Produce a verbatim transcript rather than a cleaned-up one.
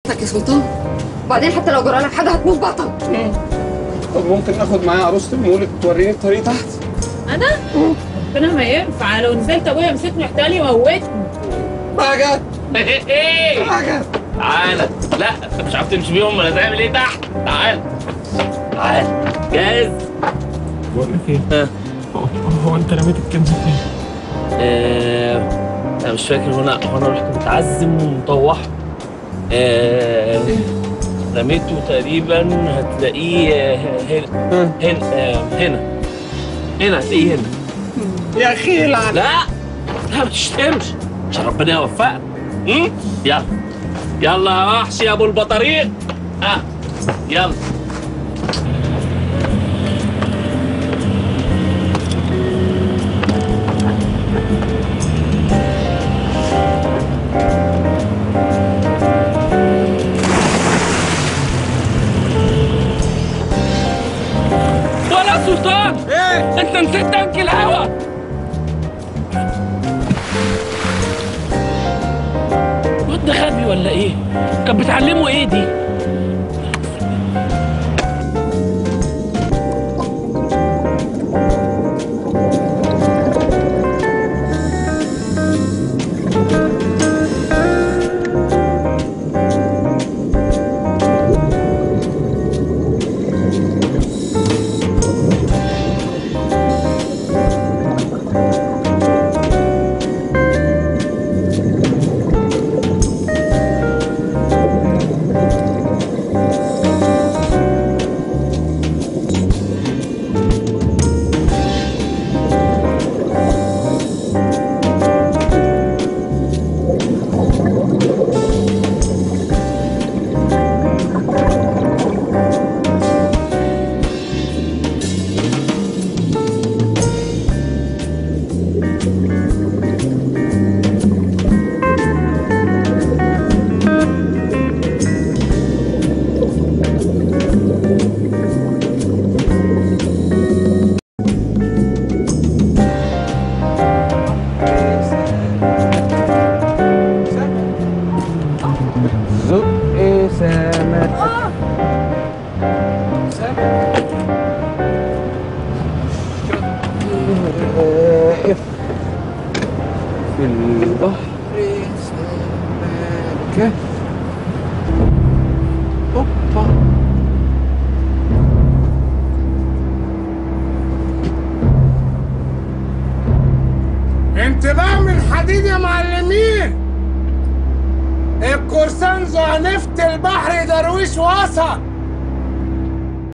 سلامتك يا سلطان. وبعدين حتى لو جرى لك حاجه هتموت بطل. طب ممكن اخد معايا عروسه المولد توريني الطريق تحت؟ انا؟ ربنا ما ينفع، لو نزلت ابويا مسكني احتمال يموتني. بهجت ايه بهجت تعالى. لا انت مش عارف تمشي بيهم ولا تعمل ايه تحت. تعالى تعالى جاهز؟ بقول لك ايه؟ ها هو, هو انت رميت الكنز فين؟ آه انا مش فاكر. هنا هنا رحت متعزم ومطوح. آه رميته تقريبا هتلاقيه هنا هنا آه هنا هنا هتلاقيه هنا. يا اخي لعن. لا لا ما تشتمش عشان ربنا يوفقك. يلا يلا يا وحش يا ابو البطاريق. ها يلا. ولا سلطان ايه؟ انت نسيت تنك الهوا. الواد ده غبي ولا ايه؟ كانت بتعلمه ايه دي؟ في البحر سمكة. اوبا انتباه من حديد يا معلمين. الكورسان زعنفة البحر درويش وسط.